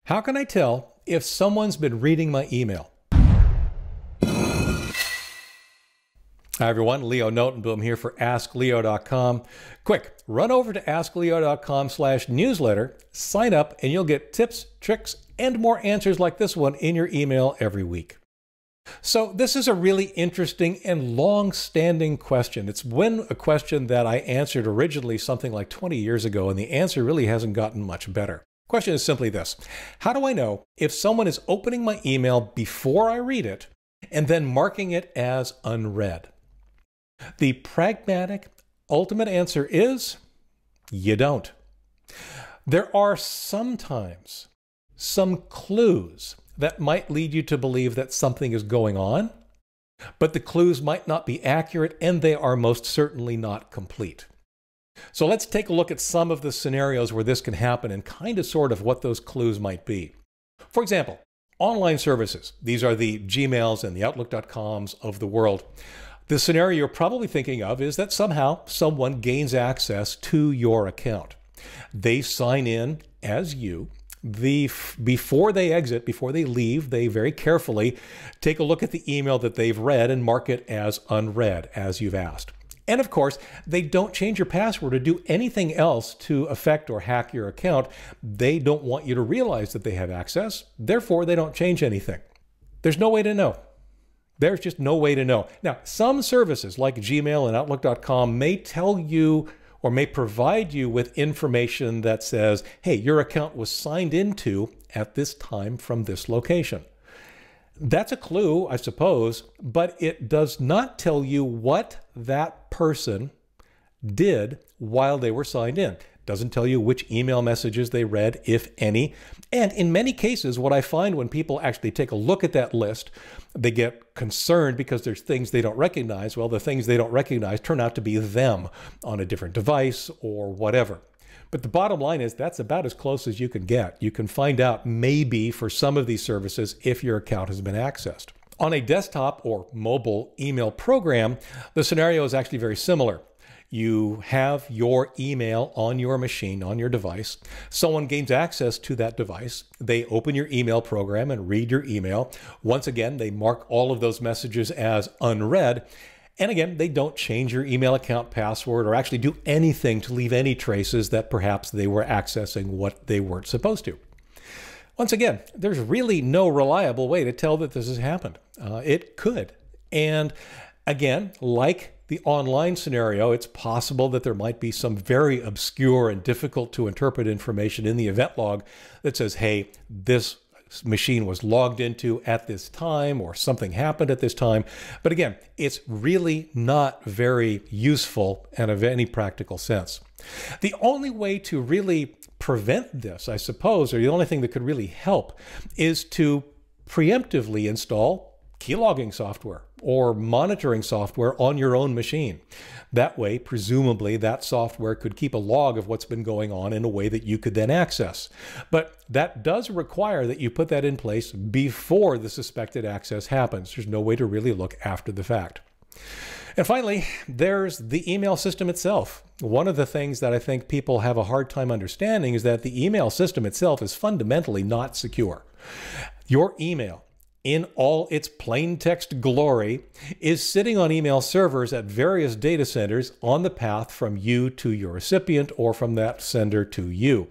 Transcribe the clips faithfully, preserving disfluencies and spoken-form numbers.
How can I tell if someone's been reading my email? Hi everyone, Leo Notenboom here for ask leo dot com. Quick, run over to ask leo dot com slash newsletter, sign up, and you'll get tips, tricks, and more answers like this one in your email every week. So this is a really interesting and long-standing question. It's when a question that I answered originally something like twenty years ago, and the answer really hasn't gotten much better. Question is simply this: how do I know if someone is opening my email before I read it and then marking it as unread? The pragmatic, ultimate answer is you don't. There are sometimes some clues that might lead you to believe that something is going on, but the clues might not be accurate and they are most certainly not complete. So let's take a look at some of the scenarios where this can happen and kind of sort of what those clues might be. For example, online services. These are the Gmails and the outlook dot coms of the world. The scenario you're probably thinking of is that somehow someone gains access to your account. They sign in as you. The, before they exit, before they leave, they very carefully take a look at the email that they've read and mark it as unread, as you've asked. And of course, they don't change your password or do anything else to affect or hack your account. They don't want you to realize that they have access. Therefore, they don't change anything. There's no way to know. There's just no way to know. Now, some services like Gmail and outlook dot com may tell you or may provide you with information that says, hey, your account was signed into at this time from this location. That's a clue, I suppose, but it does not tell you what that person did while they were signed in. It doesn't tell you which email messages they read, if any. And in many cases, what I find when people actually take a look at that list, they get concerned because there's things they don't recognize. Well, the things they don't recognize turn out to be them on a different device or whatever. But the bottom line is that's about as close as you can get. You can find out maybe for some of these services if your account has been accessed. On a desktop or mobile email program, the scenario is actually very similar. You have your email on your machine, on your device. Someone gains access to that device. They open your email program and read your email. Once again, they mark all of those messages as unread. And again, they don't change your email account password or actually do anything to leave any traces that perhaps they were accessing what they weren't supposed to. Once again, there's really no reliable way to tell that this has happened. Uh, it could. And again, like the online scenario, it's possible that there might be some very obscure and difficult to interpret information in the event log that says, hey, this machine was logged into at this time or something happened at this time. But again, it's really not very useful and of any practical sense. The only way to really prevent this, I suppose, or the only thing that could really help is to preemptively install keylogging software or monitoring software on your own machine. That way, presumably, that software could keep a log of what's been going on in a way that you could then access. But that does require that you put that in place before the suspected access happens. There's no way to really look after the fact. And finally, there's the email system itself. One of the things that I think people have a hard time understanding is that the email system itself is fundamentally not secure. Your email, in all its plain text glory, is sitting on email servers at various data centers on the path from you to your recipient or from that sender to you.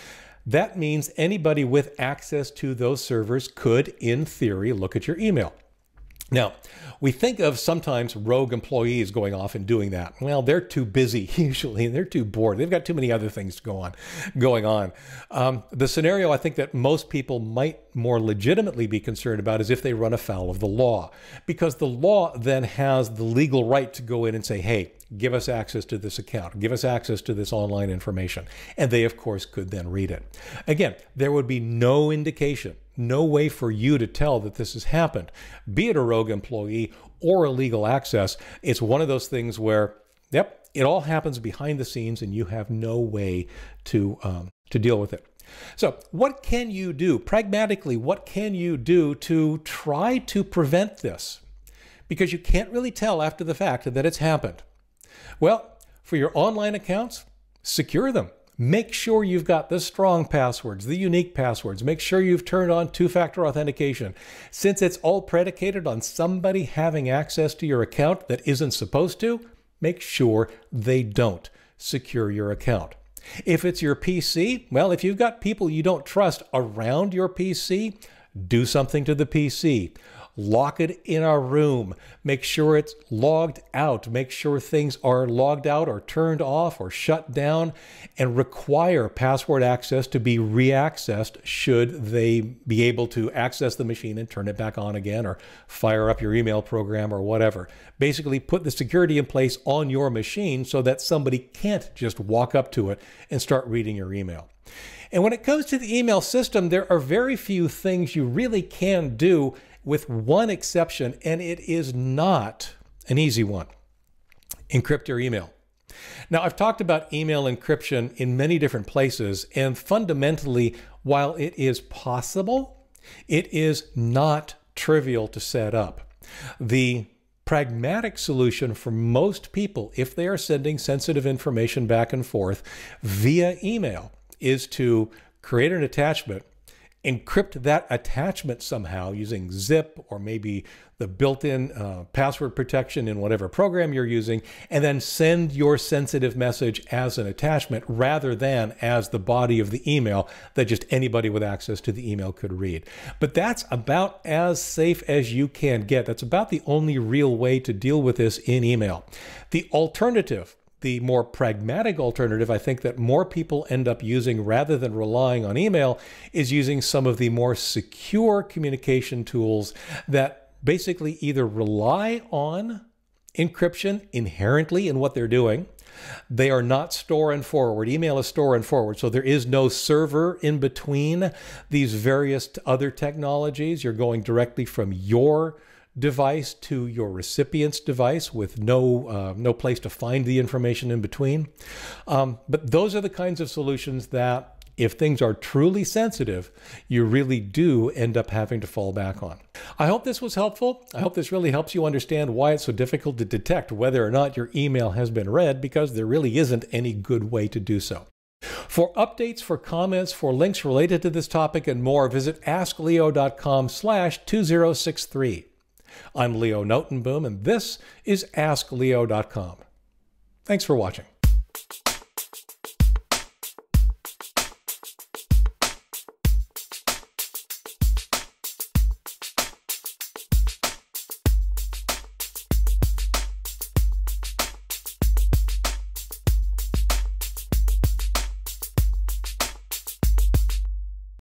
That means anybody with access to those servers could, in theory, look at your email. Now, we think of sometimes rogue employees going off and doing that. Well, they're too busy usually, and they're too bored. They've got too many other things to go on, going on. Um, the scenario I think that most people might more legitimately be concerned about is if they run afoul of the law, because the law then has the legal right to go in and say, hey, give us access to this account, give us access to this online information. And they, of course, could then read it. Again, there would be no indication, no way for you to tell that this has happened, be it a rogue employee or illegal access. It's one of those things where, yep, it all happens behind the scenes and you have no way to, um, to deal with it. So what can you do? Pragmatically, what can you do to try to prevent this? Because you can't really tell after the fact that it's happened. Well, for your online accounts, secure them. make sure you've got the strong passwords, the unique passwords. Make sure you've turned on two-factor authentication. Since it's all predicated on somebody having access to your account that isn't supposed to, make sure they don't secure your account. If it's your P C, well, if you've got people you don't trust around your P C, do something to the P C. Lock it in a room. Make sure it's logged out. Make sure things are logged out or turned off or shut down, and require password access to be re-accessed should they be able to access the machine and turn it back on again, or fire up your email program or whatever. Basically, put the security in place on your machine so that somebody can't just walk up to it and start reading your email. And when it comes to the email system, there are very few things you really can do, with one exception, and it is not an easy one. Encrypt your email. Now, I've talked about email encryption in many different places, and fundamentally, while it is possible, it is not trivial to set up. The pragmatic solution for most people, if they are sending sensitive information back and forth via email, is to create an attachment, encrypt that attachment somehow using zip or maybe the built-in uh, password protection in whatever program you're using, and then send your sensitive message as an attachment rather than as the body of the email that just anybody with access to the email could read. But that's about as safe as you can get. That's about the only real way to deal with this in email. The alternative, the more pragmatic alternative, I think that more people end up using rather than relying on email, is using some of the more secure communication tools that basically either rely on encryption inherently in what they're doing. They are not store and forward. Email is store and forward, so there is no server in between these various other technologies. You're going directly from your device to your recipient's device with no uh, no place to find the information in between. Um, but those are the kinds of solutions that, if things are truly sensitive, you really do end up having to fall back on. I hope this was helpful. I hope this really helps you understand why it's so difficult to detect whether or not your email has been read, because there really isn't any good way to do so. For updates, for comments, for links related to this topic and more, visit ask leo dot com slash two zero six three. I'm Leo Notenboom, and this is ask leo dot com. Thanks for watching.